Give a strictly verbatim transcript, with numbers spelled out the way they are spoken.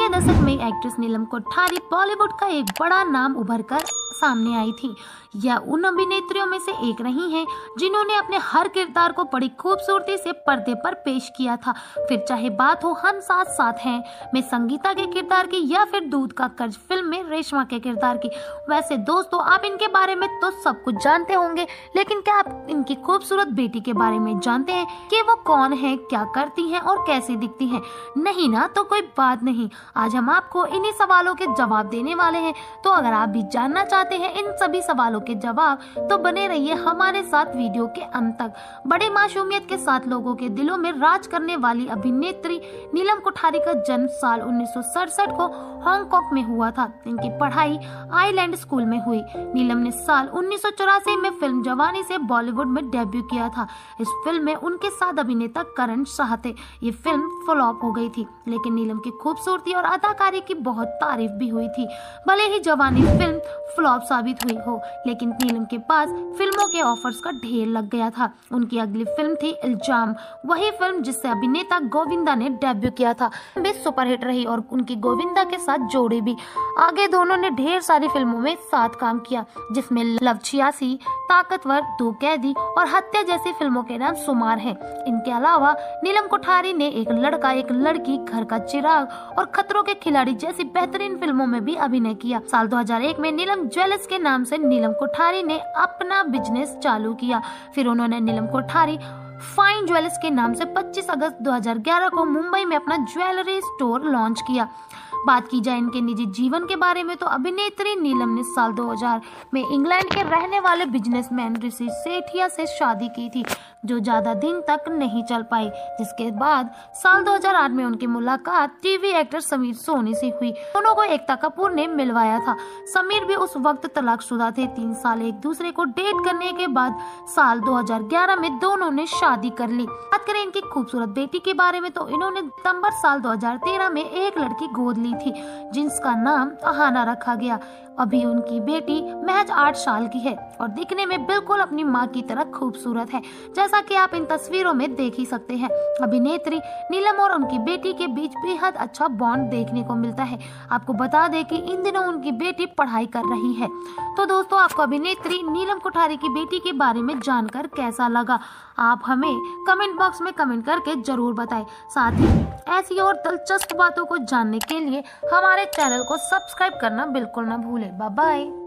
दशक में एक्ट्रेस नीलम कोठारी बॉलीवुड का एक बड़ा नाम उभर कर सामने आई थी। यह उन अभिनेत्रियों में से एक रही हैं जिन्होंने अपने हर किरदार को बड़ी खूबसूरती से पर्दे पर पेश किया था, फिर चाहे बात हो हम साथ साथ हैं में संगीता के किरदार की या फिर दूध का कर्ज फिल्म में रेशमा के किरदार की। वैसे दोस्तों, आप इनके बारे में तो सब कुछ जानते होंगे, लेकिन क्या आप इनकी खूबसूरत बेटी के बारे में जानते हैं कि वो कौन है, क्या करती हैं और कैसी दिखती हैं? नहीं ना, तो कोई बात नहीं, आज हम आपको इन्हीं सवालों के जवाब देने वाले हैं। तो अगर आप भी जानना चाहते हैं इन सभी सवालों के जवाब, तो बने रहिए हमारे साथ वीडियो के अंत तक। बड़े मासूमियत के साथ लोगों के दिलों में राज करने वाली अभिनेत्री नीलम कोठारी का जन्म साल उन्नीस सौ सड़सठ को हांगकांग में हुआ था। इनकी पढ़ाई आइलैंड स्कूल में हुई। नीलम ने साल उन्नीस सौ चौरासी में फिल्म जवानी से बॉलीवुड में डेब्यू किया था। इस फिल्म में उनके साथ अभिनेता करण शाह थे। ये फिल्म फ्लॉप हो गई थी, लेकिन नीलम की खूबसूरती और अदाकारी की बहुत तारीफ भी हुई थी। भले ही जवानी फिल्म फ्लॉप साबित हुई हो, लेकिन नीलम के पास फिल्मों के ऑफर्स का ढेर लग गया था। उनकी अगली फिल्म थी इल्जाम, वही फिल्म जिससे अभिनेता गोविंदा ने डेब्यू किया था। वे सुपरहिट रही और उनकी गोविंदा के साथ जोड़ी भी। आगे दोनों ने ढेर सारी फिल्मों में साथ काम किया, जिसमें लव छियासी, ताकतवर, दो कैदी और हत्या जैसी फिल्मों के नाम शुमार हैं। इनके अलावा नीलम कोठारी ने एक लड़का एक लड़की, घर का चिराग और खतरों के खिलाड़ी जैसी बेहतरीन फिल्मों में भी अभिनय किया। साल दो हज़ार एक में नीलम ज्वेलर्स के नाम से नीलम कोठारी ने अपना बिजनेस चालू किया। फिर उन्होंने नीलम कोठारी फाइन ज्वेलर्स के नाम से पच्चीस अगस्त दो हज़ार ग्यारह को मुंबई में अपना ज्वेलरी स्टोर लॉन्च किया। बात की जाए इनके निजी जीवन के बारे में, तो अभिनेत्री नीलम ने साल दो हज़ार में इंग्लैंड के रहने वाले बिजनेसमैन ऋषि सेठिया से शादी की थी, जो ज्यादा दिन तक नहीं चल पाई। जिसके बाद साल दो हज़ार आठ में उनकी मुलाकात टीवी एक्टर समीर सोनी से हुई। दोनों को एकता कपूर ने मिलवाया था। समीर भी उस वक्त तलाकशुदा थे। तीन साल एक दूसरे को डेट करने के बाद साल दो हज़ार ग्यारह में दोनों ने शादी कर ली। बात करें इनकी खूबसूरत बेटी के बारे में, तो इन्होंने दिसंबर साल दो हज़ार तेरह में एक लड़की गोद ली थी, जिसका नाम अहाना रखा गया। अभी उनकी बेटी महज आठ साल की है और दिखने में बिल्कुल अपनी माँ की तरह खूबसूरत है, जैसा कि आप इन तस्वीरों में देख ही सकते हैं। अभिनेत्री नीलम और उनकी बेटी के बीच बेहद अच्छा बॉन्ड देखने को मिलता है। आपको बता दें कि इन दिनों उनकी बेटी पढ़ाई कर रही है। तो दोस्तों, आपको अभिनेत्री नीलम कोठारी की बेटी के बारे में जानकर कैसा लगा? आप हमें कमेंट बॉक्स में कमेंट करके जरूर बताएं। साथ ही ऐसी और दिलचस्प बातों को जानने के लिए हमारे चैनल को सब्सक्राइब करना बिल्कुल ना भूलें। Bye bye.